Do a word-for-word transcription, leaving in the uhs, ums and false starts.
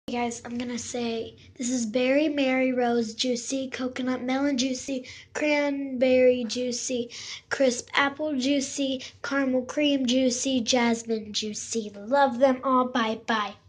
Hey guys, I'm gonna say this is berry, Mary Rose juicy, coconut melon juicy, cranberry juicy, crisp apple juicy, caramel cream juicy, jasmine juicy. Love them all. Bye bye.